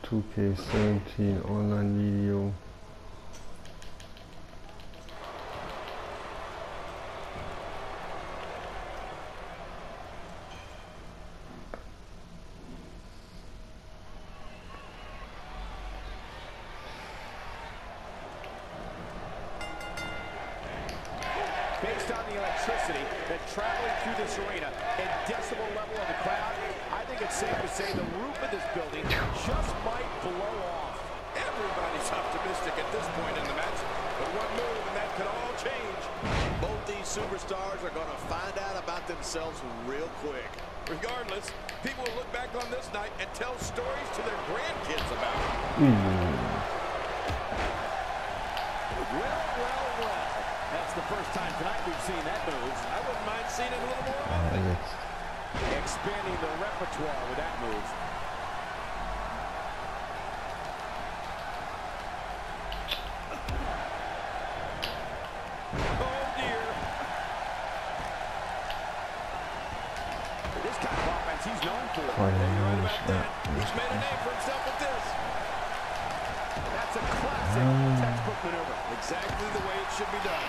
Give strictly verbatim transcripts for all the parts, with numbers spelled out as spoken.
two K seventeen online video. Based on the electricity that's traveling through this arena and decibel level of the crowd, I think it's safe to say the roof of this building just might blow off. Everybody's optimistic at this point in the match, but one move and that could all change. Both these superstars are going to find out about themselves real quick. Regardless, people will look back on this night and tell stories to their grandkids about it. Mm. Well, well, well. That's the first time tonight we've seen that move. I wouldn't mind seeing it a little more often. Uh, Expanding the repertoire with that move. Oh, dear. This kind of offense he's known for. Quite a You're right nice about shot. that. He's made a name for himself with this. That's a classic Mm. textbook maneuver. Exactly the way it should be done.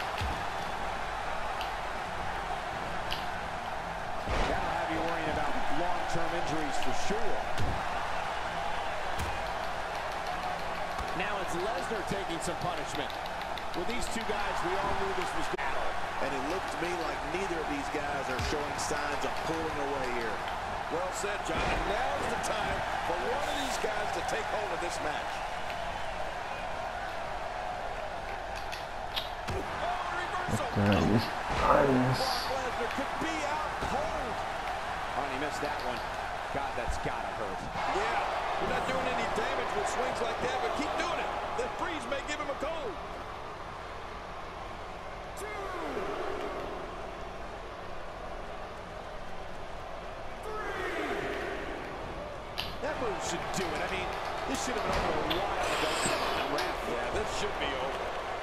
That'll have you worrying about long-term injuries for sure. Now it's Lesnar taking some punishment. With these two guys, we all knew this was battle. And it looked to me like neither of these guys are showing signs of pulling away here. Well said, John. And now's the time for one of these guys to take hold of this match. That is nice. Lesnar could be out cold. Oh, he missed that one. God, that's gotta hurt. Yeah, you're not doing any damage with swings like that, but keep doing it. The freeze may give him a cold. That move should do it. I mean, this should have been over a while ago. Come on, ref. Yeah, this should be over.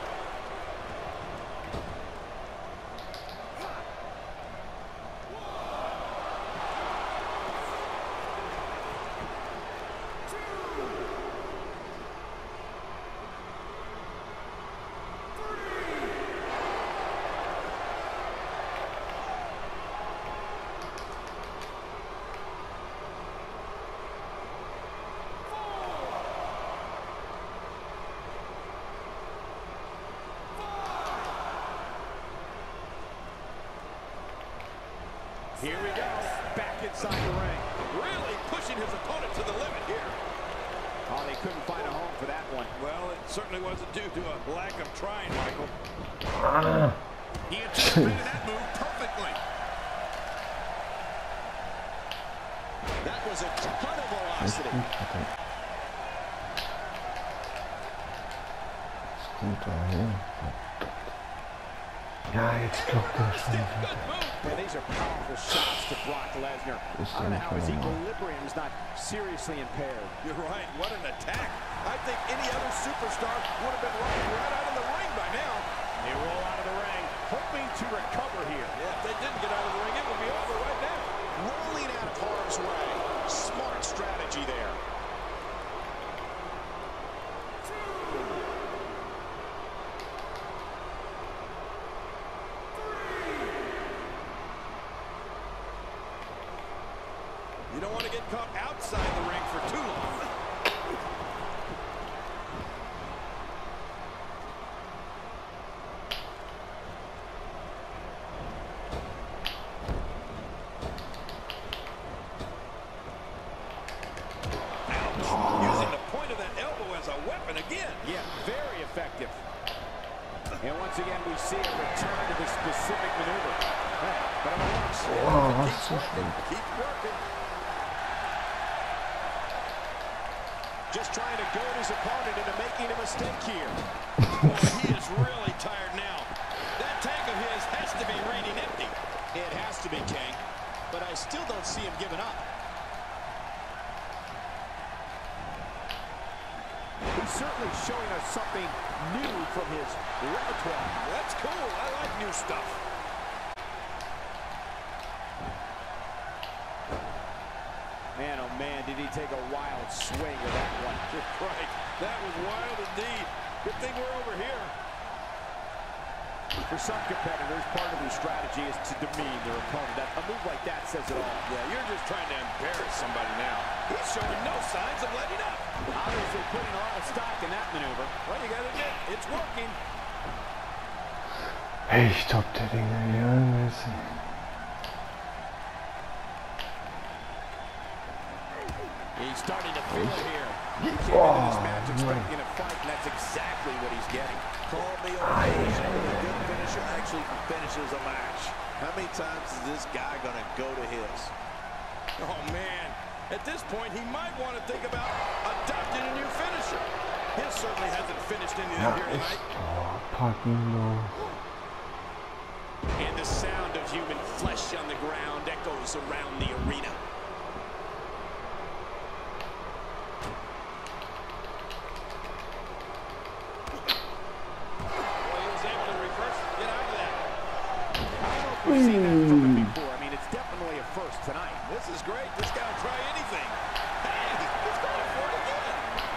Here we go. Back inside the ring. Really pushing his opponent to the limit here. Oh, they couldn't find a home for that one. Well, it certainly wasn't due to a lack of trying, Michael. Ah. He anticipated that move perfectly. That was a ton of velocity. Ja, jetzt klopft er schon. Man, these are powerful shots to Brock Lesnar. I don't know how his equilibrium is not seriously impaired. You're right. What an attack. I think any other superstar would have been rolling right out of the ring by now. They roll out of the ring, hoping to recover here. Yeah, if they didn't get out of the ring, it would be over right now. Rolling out of harm's way. Smart strategy there. You don't want to get caught outside the ring for too long. Ouch. Using the point of that elbow as a weapon again. Yeah, very effective. And once again, we see a return to this specific maneuver. Hey, but it works. Wow, Keep that's so working. sweet. Keep working. Just trying to goad his opponent into making a mistake here. Boy, he is really tired now. That tank of his has to be raining empty. It has to be, King. But I still don't see him giving up. He's certainly showing us something new from his repertoire. That's cool. I like new stuff. Man, oh man, did he take a wild swing with that one. Right. That was wild indeed. Good thing we're over here. For some competitors, part of their strategy is to demean their opponent. That, a move like that says it all. Yeah, you're just trying to embarrass somebody now. He's showing no signs of letting up. Obviously putting a lot of stock in that maneuver. Well, you gotta admit, it's working. Echt, ob der Dinge hier müssen. He's starting to feel it here. He came into this match expecting a fight, and that's exactly what he's getting. Call me a finisher. A good finisher actually finishes a match. How many times is this guy going to go to his? Oh, man. At this point, he might want to think about adopting a new finisher. His certainly hasn't finished anything Ja, here ich tonight. oh, pack ihn los. And the sound of human flesh on the ground echoes around the arena. We've seen that from him before. I mean, it's definitely a first tonight. This is great. This guy will try anything. Hey, he's going for it again.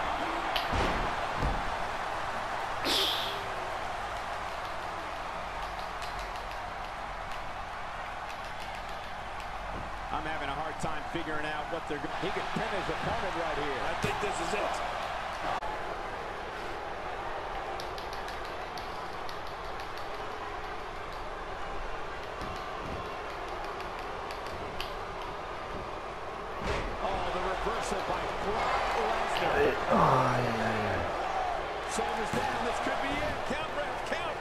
I'm having a hard time figuring out what they're going to do. He could pin his opponent right here. I think this is it. Reversal by Brock Lesnar. Oh, yeah, yeah. Shoulders down. This could be it. Count, ref, count.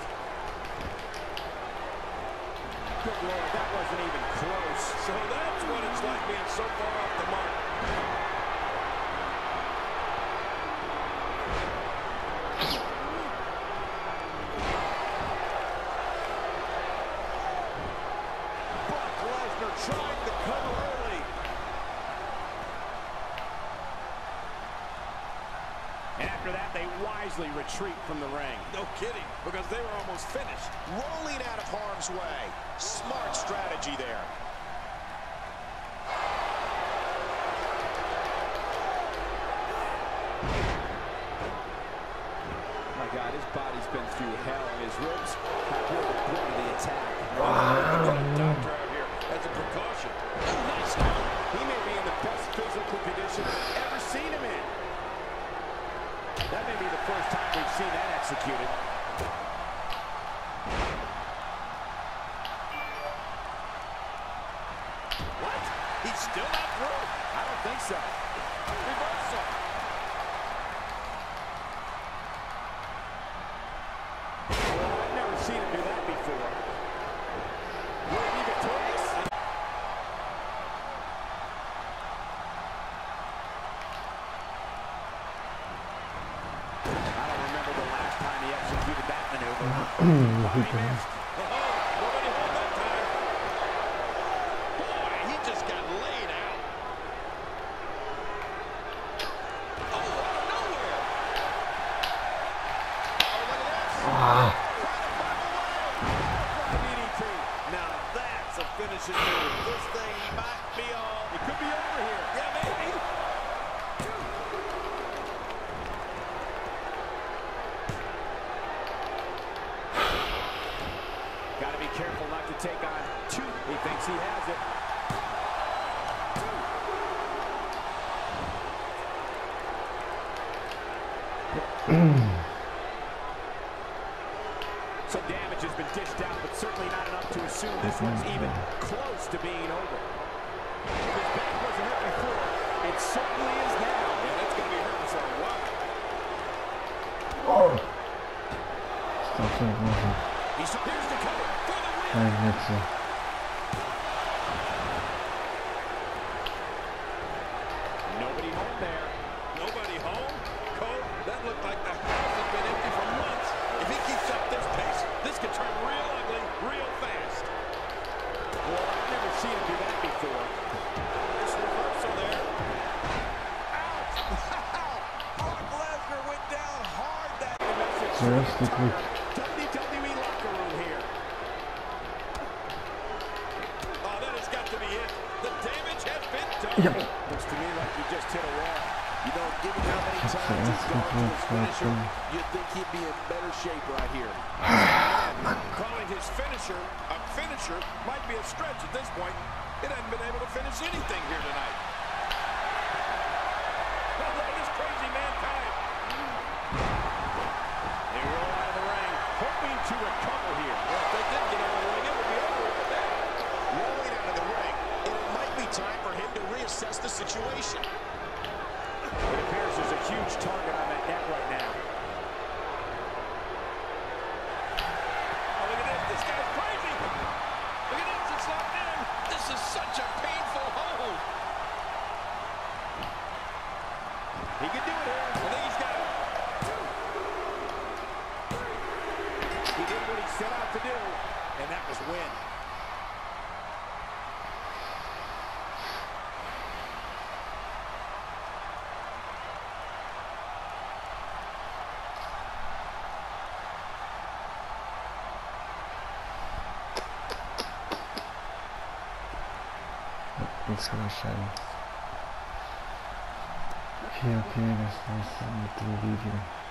Good Lord, that wasn't even close. So that's what it's like being so far off the mark. Brock Lesnar trying to cover early. And after that, they wisely retreat from the ring. No kidding, because they were almost finished. Rolling out of harm's way. Smart strategy there. My God, his body's been through hell, and his ribs have been the point of the attack. Got a doctor out here as a precaution. Oh, nice move. He may be in the best physical condition I've ever seen him in. That may be the first time we've seen that executed. What? He's still not through? I don't think so. Reversal. Well, I've never seen him do that before. Will he be victorious? I don't remember the last time he executed that maneuver. He missed. Oh, nobody hold that time. Boy, he just got laid out. Oh, out of nowhere. Oh, look at this. Ah, D D T. Now that's a finishing move. This thing might be all. It could be over here. Yeah, maybe. Got to be careful not to take on two. He thinks he has it. Some damage has been dished out, but certainly not enough to assume this one's even close to being over. If his back wasn't hurt before, it certainly is now. Yeah, that's going to be hurting for a while. oh. Stop saying nothing. He's here's the cover for the win. Kein Witze. Nobody home there. Nobody home? Cole, that looked like the house has been empty for months. If he keeps up this pace, this could turn real ugly real fast. Well, I've never seen him do that before. This reversal there. Ouch! Wow! Brock Lesnar went down hard that Zuerst die Glück. W W E locker room here. Oh, that has got to be it. The damage has been done. Ja. Looks to me he just hit a wall. You know, given how many That's times the he's gone to his last finisher, one. you'd think he'd be in better shape right here. Calling his finisher a finisher might be a stretch at this point. It hasn't been able to finish anything here tonight. Oh, look at this crazy mankind. They roll out of the ring, hoping to recover here. Well, if they did get out of the ring, it would be over with that. Rolling out of the ring, and it might be time for him to reassess the situation. It appears there's a huge target on that neck right now. Oh, look at this. This guy's crazy. Look at this. It's locked in. This is such a painful hold. He can do it here. I think he's got it. He did what he set out to do, and that was win. Nic słyszałem. Ja pierdę, co jest w tym widzę.